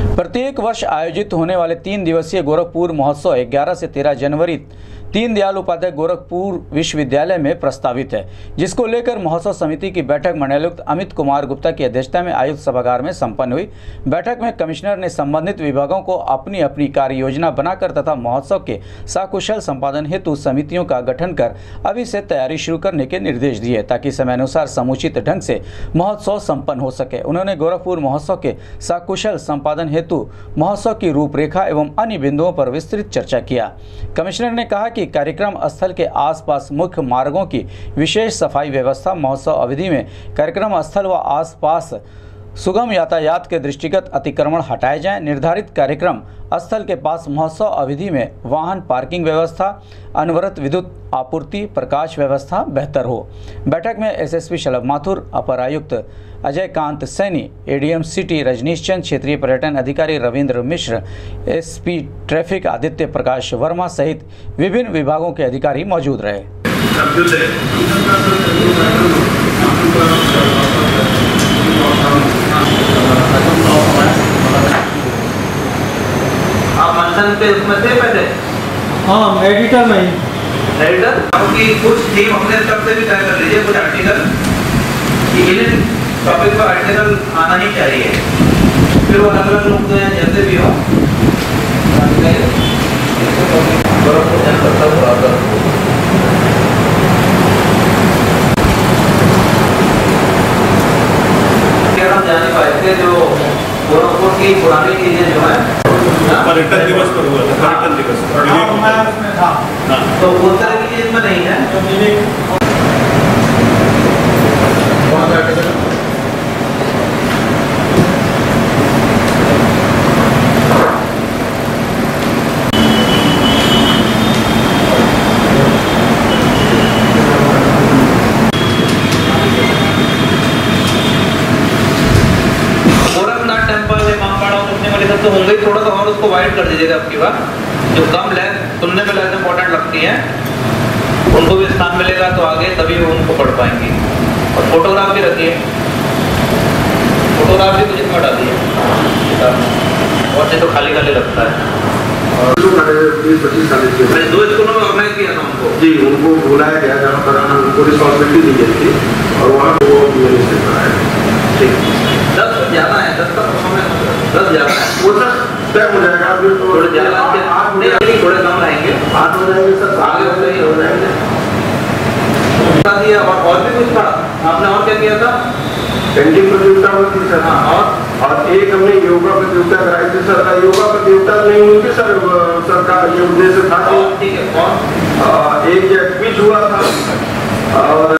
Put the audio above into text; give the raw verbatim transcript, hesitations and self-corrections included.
प्रत्येक वर्ष आयोजित होने वाले तीन दिवसीय गोरखपुर महोत्सव ग्यारह से तेरह जनवरी दीनदयाल उपाध्याय गोरखपुर विश्वविद्यालय में प्रस्तावित है, जिसको लेकर महोत्सव समिति की बैठक मंडलायुक्त अमित कुमार गुप्ता की अध्यक्षता में आयुक्त सभागार में संपन्न हुई। बैठक में कमिश्नर ने संबंधित विभागों को अपनी अपनी कार्य योजना बनाकर तथा महोत्सव के सकुशल संपादन हेतु समितियों का गठन कर अभी से तैयारी शुरू करने के निर्देश दिए, ताकि समयानुसार समुचित ढंग से महोत्सव संपन्न हो सके। उन्होंने गोरखपुर महोत्सव के सकुशल संपादन हेतु महोत्सव की रूपरेखा एवं अन्य बिंदुओं पर विस्तृत चर्चा किया। कमिश्नर ने कहा कि कार्यक्रम स्थल के आसपास मुख्य मार्गों की विशेष सफाई व्यवस्था, महोत्सव अवधि में कार्यक्रम स्थल व आसपास सुगम यातायात के दृष्टिगत अतिक्रमण हटाए जाएं। निर्धारित कार्यक्रम स्थल के पास महोत्सव अवधि में वाहन पार्किंग व्यवस्था, अनवरत विद्युत आपूर्ति, प्रकाश व्यवस्था बेहतर हो। बैठक में एसएसपी शलभ माथुर, अपर आयुक्त अजय कांत सैनी, एडीएम सिटी रजनीश चंद, क्षेत्रीय पर्यटन अधिकारी रविंद्र मिश्र, एसपी ट्रैफिक आदित्य प्रकाश वर्मा सहित विभिन्न विभागों के अधिकारी मौजूद रहे। आप मंथन पे उसमें थे पहले? हाँ, एडिटर में ही। एडिटर आपकी कुछ थीम अपने तरफ से भी तय कर लीजिए, कुछ आर्टिकल इन टॉपिक पर आर्टिकल आना ही चाहिए, फिर वो अलग अलग लोग जैसे भी हो क्या हम जाने पाए थे जो गोरखपुर की पुरानी चीजें जो है पर्यटन दिवस पर हुआ था। पर्यटन दिवस उसमें था, तो वो तरह की चीज में नहीं है। तो होंगे ही, थोड़ा सा और उसको वाइड कर दीजिएगा आपकी बात। जो कम लेंथ सुनने में लेंथ इंपॉर्टेंट लगती है उनको भी स्थान मिलेगा तो आगे तभी वो उनको पढ़ पाएंगे। और फोटोग्राफ भी रखिए, फोटोग्राफ भी कुछ इसमें डालिए, और नहीं तो खाली खाली लगता है। मैंने दो स्कूलों में ऑर्गेनाइज किया था उनको जी, उनको बुलाया गया जहाँ पर उनको रिस्पॉन्सिबिलिटी दी गई थी और वहाँ वो दस ज़्यादा है, दस का दस ज़्यादा है, वो सर तय हो जाएगा। अभी तो थोड़े ज़्यादा नहीं, थोड़े कम लाएंगे, आठ हो जाएंगे सर, आगे होते ही हो जाएंगे। और और भी कुछ था आपने, और क्या किया था? पेंटिंग प्रतियोगिता हुई थी सर। हाँ, और और एक हमने योगा प्रतियोगिता कराई थी सर। योगा प्रतियोगिता नहीं हुई थी सर, सर का ये उद्देश्य था। ठीक है, कौन? एक क्विज हुआ था और